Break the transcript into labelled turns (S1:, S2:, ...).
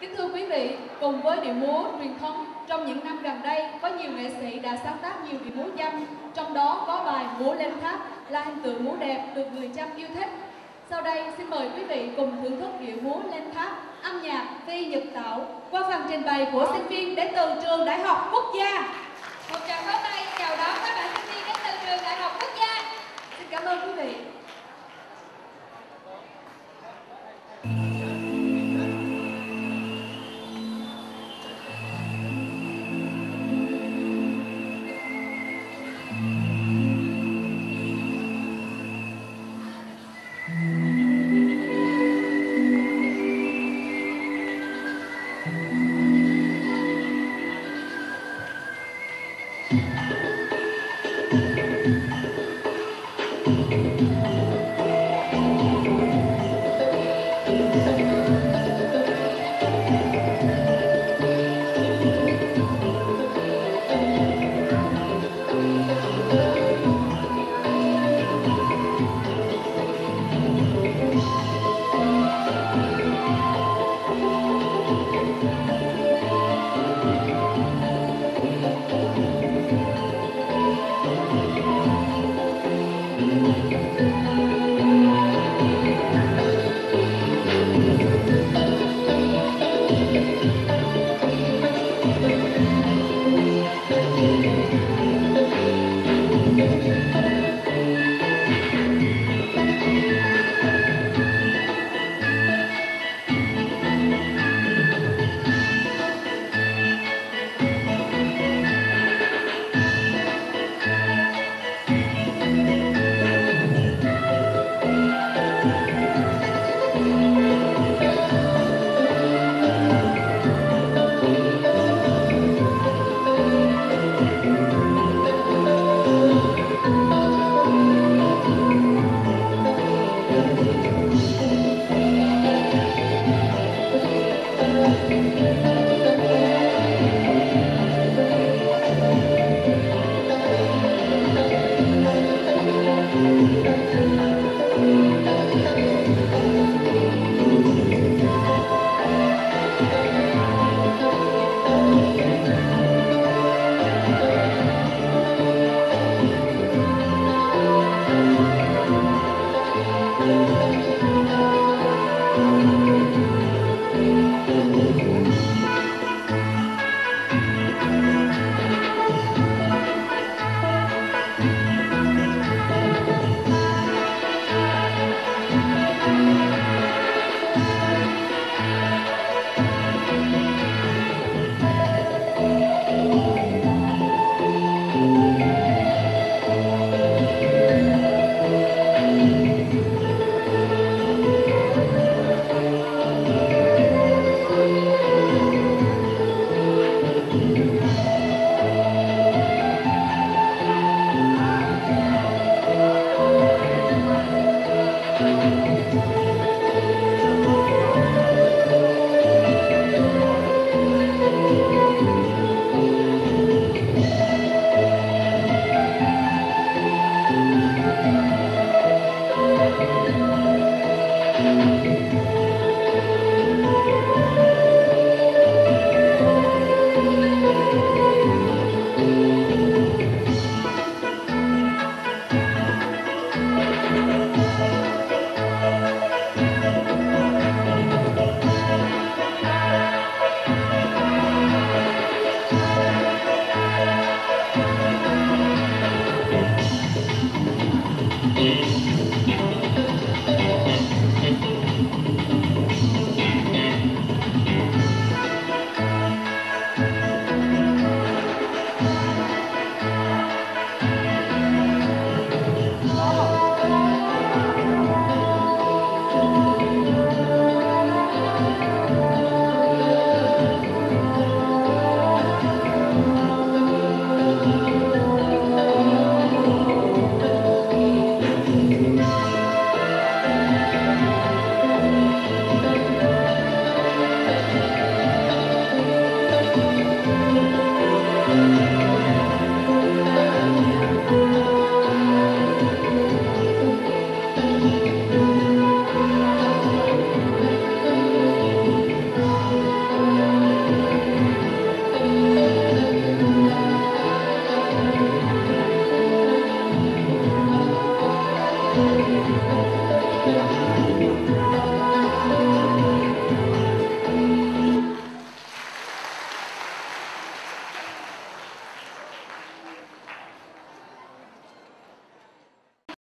S1: Kính thưa quý vị, cùng với điệu múa truyền thống, trong những năm gần đây có nhiều nghệ sĩ đã sáng tác nhiều điệu múa Chăm, trong đó có bài Múa Lên Tháp là hình tượng múa đẹp được người Chăm yêu thích. Sau đây xin mời quý vị cùng thưởng thức điệu múa Lên Tháp, âm nhạc Phi Nhật Tạo qua phần trình bày của sinh viên đến từ trường Đại học Quốc gia.
S2: Một tràng pháo tay chào đón các bạn sinh viên đến từ trường Đại học Quốc gia.
S1: Xin cảm ơn quý vị.